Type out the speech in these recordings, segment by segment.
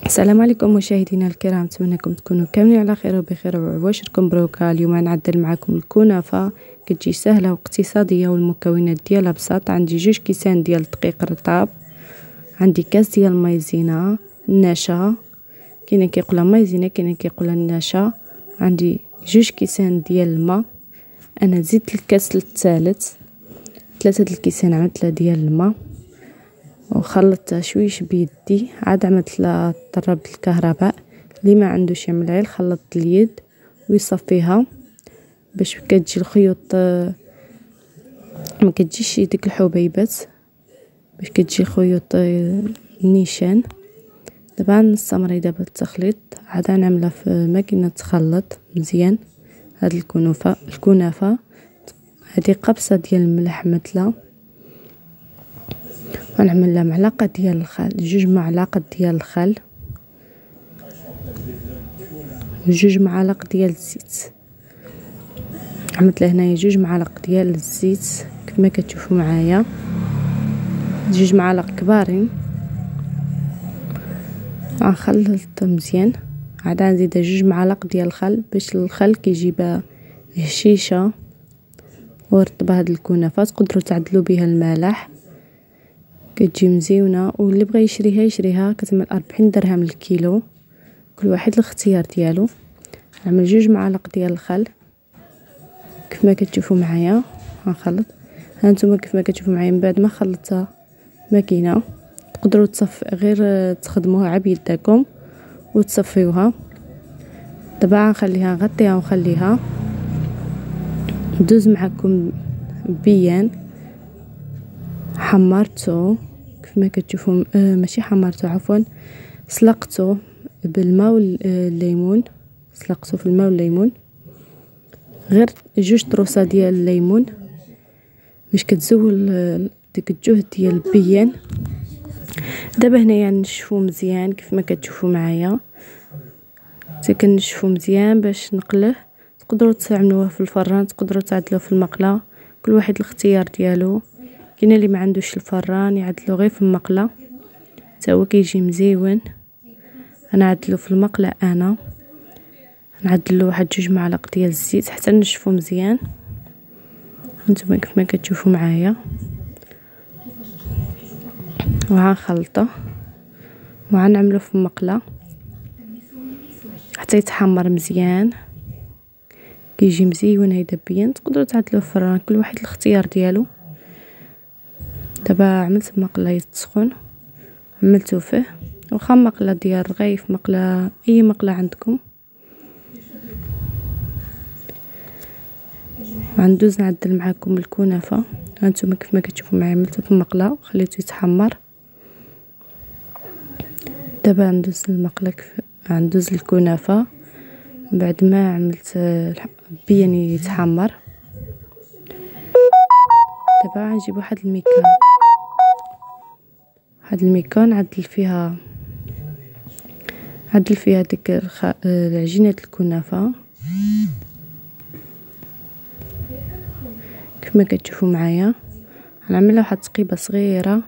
السلام عليكم مشاهدينا الكرام، نتمنىكم تكونوا كاملين على خير وبخير وعواشركم بروكا. اليوم غنعدل معكم الكنافه، كتجي سهله واقتصاديه والمكونات ديالها بساطه. عندي 2 كيسان ديال الدقيق رطاب، عندي كاس ديال المايزينا الناشا، كاين كيقولها مايزينا كاين كيقولها الناشا، عندي 2 كيسان ديال الماء. انا زدت الكاس الثالث 3 الكيسان عملت لها ديال الماء وخلطتها شويش بيدي، عاد عملت لها طربت الكهرباء. اللي ما عندوش يعمل غير خلط اليد ويصفيها باش كتجي الخيوط ما كتجيش ديك الحبيبات، باش كتجي خيوط نيشان. دابا نستمر دابا التخليط، عاد نعملها في ماكينه تخلط مزيان. هاد الكنافه هذه قبصه ديال الملح مثله، غنعمل لها معلقه ديال الخل، 2 معالق ديال الخل، 2 معالق ديال الزيت. عملت لها هنايا 2 معالق ديال الزيت كما كتشوفوا معايا، 2 معالق كبارين. غنخلط مزيان، عاد نزيد 2 معالق ديال الخل باش الخل كيجيب هشيشه ورطبه. هاد الكنافه تقدروا تعدلوا بها الملح، كتجي مزيونه. واللي بغى يشريها كتعمل 40 درهم الكيلو، كل واحد الاختيار ديالو. نعمل 2 معالق ديال الخل كما كتشوفوا معايا. غنخلط هانتوما كيف كتشوفوا معايا. من بعد ما خلطتها ماكينه تقدروا غير تخدموها على بيدكم وتصفيوها. دابا غنخليها نغطيها ونخليها ندوز معكم بيان. حمرته كما كتشوفوا، ماشي حمرته عفوا، سلقته بالماء والليمون. سلقته في الماء والليمون، غير 2 طروسه ديال الليمون باش كتزول ديك الجهد ديال البيان. دابا هنايا نشفو مزيان كيف ما كتشوفوا معايا، حتى كنشفو مزيان باش نقله. تقدروا تعملوه في الفران، تقدروا تعدلوه في المقله، كل واحد الاختيار ديالو. كاين اللي ما عندوش الفران يعدلو غير في المقله حتى هو كيجي مزيون. انا عدلو في المقله، انا نعدلو واحد 2 معالق ديال الزيت حتى نشفو مزيان. هانتوما كيف ما كتشوفوا معايا. وغنخلطه وغنعملو في المقله حتى يتحمر مزيان، كيجي مزيون هيدا بيان. تقدروا تعدلوه في الفران، كل واحد الاختيار ديالو. دابا عملت المقله يتسخن، عملته فيه. واخا مقله ديال الرغيف، مقله اي مقله عندكم. غندوز نعدل معكم الكنافه. هانتوما كيف ما كتشوفوا معايا عملته في المقله وخليته يتحمر. دابا ندوز المقله ندوز الكنافه بعد ما عملت بيان يتحمر. دابا غنجيب واحد الميكان نعدل فيها ديك العجينه الكنافه كما كتشوفوا معايا. غنعملها واحد تقيبه صغيره،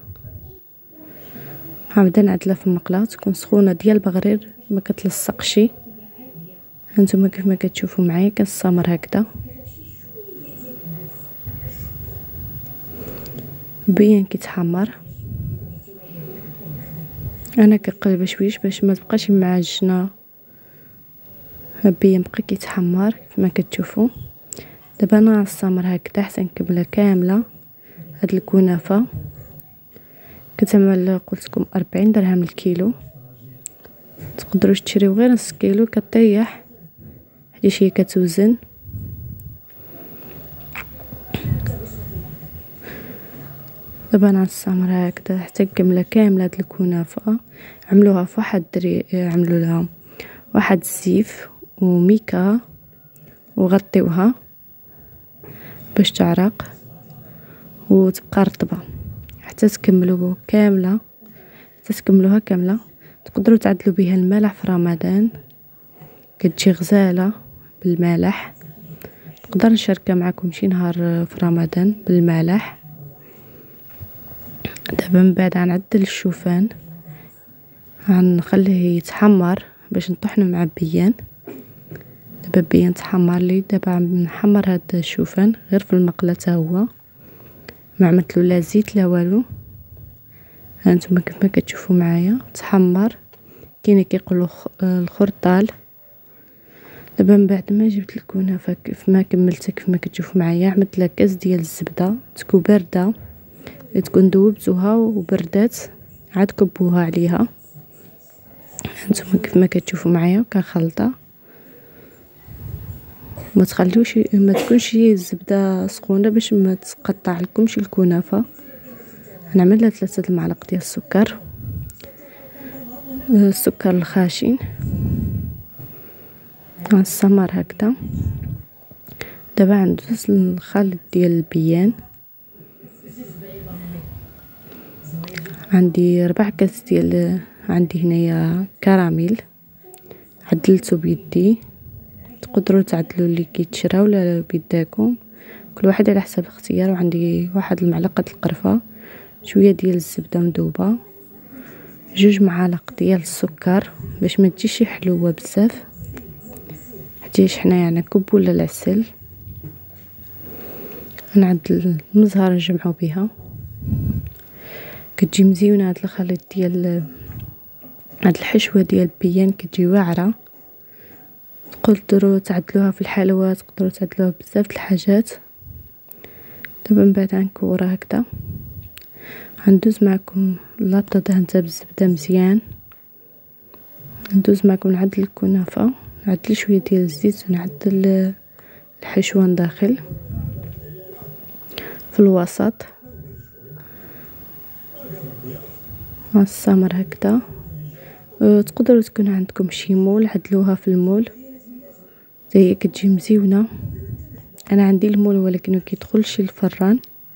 غنبدا نعدلها في المقله تكون سخونه ديال البغرير ما كتلصقش. هانتوما كيف ما كتشوفوا معايا كنستمر هكذا بيان كيتحمر. انا كنقلب شويش باش ما تبقاش معجنه، بيان بقى كيتحمر كما كتشوفوا. دابا انا غنستمر هكذا حتى نكملها كامله. هاد الكنافه كتعمل قلت لكم 40 درهم الكيلو، تقدروا تشريو غير نص كيلو كطيح حيت هي كتوزن. دابا غنستمر هكذا حتى نكملها كامله. هاد الكنافه عملوها في واحد عملوا لها واحد الزيف وميكا وغطيوها باش تعرق وتبقى رطبه حتى تكملوها كامله. تقدروا تعدلوا بها الملح في رمضان، كتجي غزاله بالملح. نقدر نشاركها معكم شي نهار في رمضان بالملح. دابا من بعد غنعدل الشوفان، غنخليه يتحمر باش نطحنو مع بيان. دابا بيان تحمر لي، دابا نحمر هاد الشوفان غير في المقله حتى هو، ما عملتلو لا زيت لا والو. هانتوما كيف ما كتشوفوا معايا تحمر، كاين كيقولوا الخرطال. دابا من بعد ما جبت الكنافه كيف ما كملتها كيف ما كتشوفوا معايا، عملت لها كاس ديال الزبده تكون بارده، تكون ذوبتوها وبردات عاد كبوها عليها. هانتوما كيف ما كتشوفوا معايا كنخلطها، ما تخليوش ما تكونش الزبده سخونه باش ما تقطع لكمش الكنافه. نعمل لها 3 المعالق ديال السكر، السكر الخاشن غنستمر هكذا. دابا غندوز الخليط ديال البيان، عندي 4 كاس ديال عندي هنايا كراميل عدلته بيدي، تقدروا تعدلوا اللي كيتشرى ولا بيداكم، كل واحد على حسب الاختيار. وعندي 1 المعلقه القرفه، شويه ديال الزبده مذوبه، 2 معالق ديال السكر باش ما تجيش حلوه بزاف، حيت حنايا نكب ولا العسل. نعدل المزهر نجمعو بها، كتجي مزيونه هاد الخليط ديال هاد الحشوه ديال البيان، كتجي واعره. تقدروا تعدلوها في الحلوى، تقدروا تعدلوها بزاف د الحاجات. دابا من بعد غنكورها هكذا، غندوز معكم لاطه دهنتها بالزبده مزيان، ندوز معكم نعدل الكنافه، نعدل شويه ديال الزيت ونعدل الحشوه من داخل في الوسط. غنستمر هكذا. تقدروا تكون عندكم شي مول عدلوها في المول زي كتجي مزيونه. انا عندي المول ولكن ما كيدخلش الفران.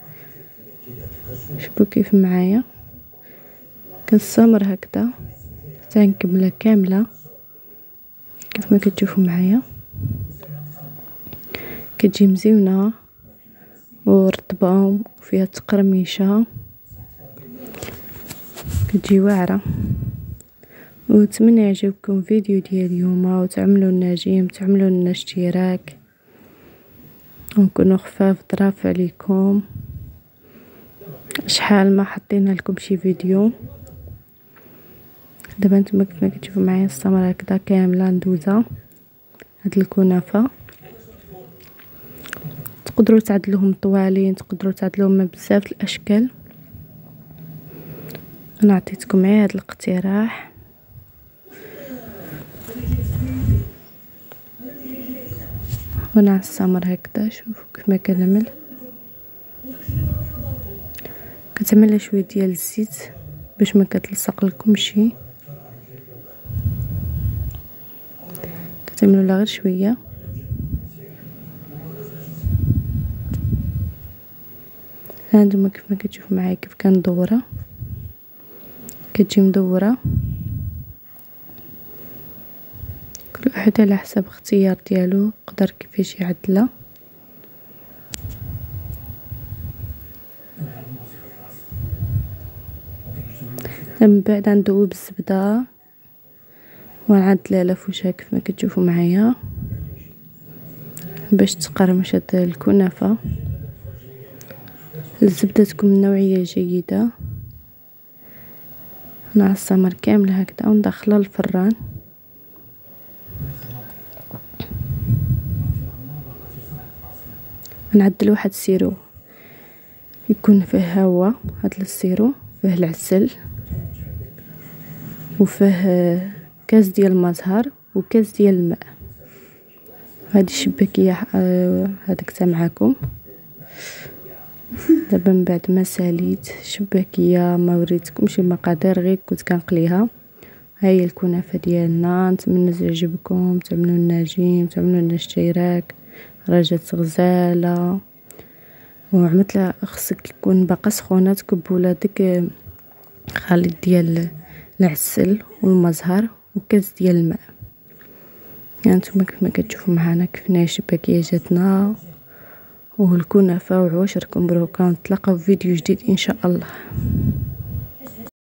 شوفوا كيف معايا كنستمر هكذا حتى نكملها كامله كيف ما كتشوفوا معايا. كتجي مزيونه ورطبه وفيها تقرميشه، كتجي واعره. ونتمنى يعجبكم فيديو ديال اليوم، وتعملوا لنا جيم، تعملوا لنا اشتراك، ونكونوا خفاف ظراف عليكم. شحال ما حطينا لكم شي فيديو. دابا نتوما كيف ما كتشوفوا معايا نستمر هكذا كامله ندوزها هاد الكنافه. تقدروا تعدلوهم طوالين، تقدروا تعدلوهم بزاف الاشكال. انا عطيتكم غير هاد الاقتراح. وانا نستمر هكذا. شوفوا كيف ما كنعمل، كتعمل شويه ديال الزيت باش ما كتلصق لكمش، كتعملوا لها غير شويه. هانتوما كيف ما كتشوفوا معايا كيف كندورها، كتجي مدوره. كل واحد على حسب اختيار ديالو يقدر كيفاش يعدلها. من بعد ندوب الزبده ونعدلها على فوشها كيف ما كتشوفوا معايا باش تقرمش هاد الكنافه. الزبده تكون من نوعيه جيده. نعصمر كامله هكذا وندخلها للفران. نعدل واحد السيرو يكون فيه هوا، هاد السيرو فيه العسل وفيه كاس ديال المزهر وكاس ديال الماء. هذه الشباكيه هذاك تا معكم. دابا من بعد ما ساليت شباكيه ما وريتكمش المقادير، غير كنت كنقليها. ها هي الكنافه ديالنا. نتمنى تعجبكم، تعملوا لنا جيم، تعملوا لنا اشتراك. رجت غزاله وعملت لها، خصك يكون باقا سخونه تكبوا لها داك خليط ديال العسل والمزهر وكاس ديال الماء. يعني نتوما كيف ما كتشوفوا معنا كيف ناهي الشباكيه جاتنا والكنافه. وعواشركم بروكا، نتلاقاو في فيديو جديد ان شاء الله.